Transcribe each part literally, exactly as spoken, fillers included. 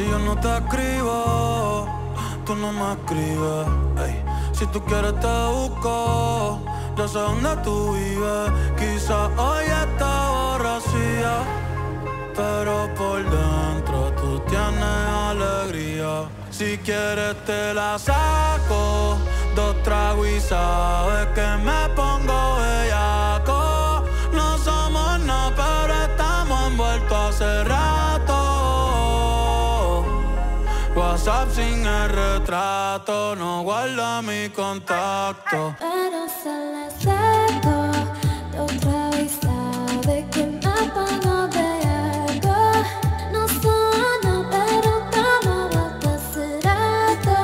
Si yo no te escribo, tú no me escribes. Ey. Si tú quieres te busco, yo sé dónde tú vives. Quizás hoy está borracía, pero por dentro tú tienes alegría. Si quieres te la saco, dos tragos y sabes que me pongo bellaco. No somos nada, pero estamos envueltos hace rato. WhatsApp sin el retrato, no guarda mi contacto. Pero se le seco, dos tragos y sabe que me pongo bellaco. No somos nada, pero estamos envueltos hace rato.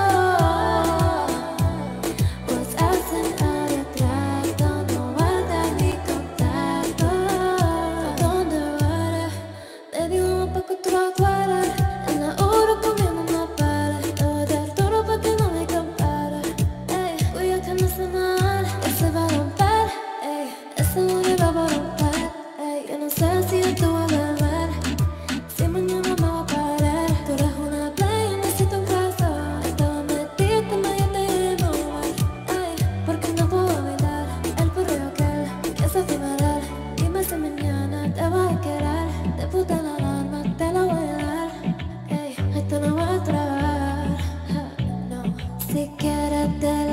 WhatsApp sin el retrato, no guarda mi contacto. ¿Dónde eres? Baby, vamos pa' que tú lo guardes. En la hora comiendo no pares. Te voy a dar todo pa' que no me compares. Ey, cuida que no se mal, que se va a romper. Ey, ese booty va a romper. Ey, yo no sé si yo te voy a beber, si mañana me voy a parar. Tú eres una playa, necesito un corazón. Estaba metida, me yo te llevo. Ey, porque no puedo olvidar el perreo aquel que se fue mal. Dime si mañana te voy a quedar. Te puse la alarma, te la voy a dar. Ey, esto no voy a trabar. No, si quieres te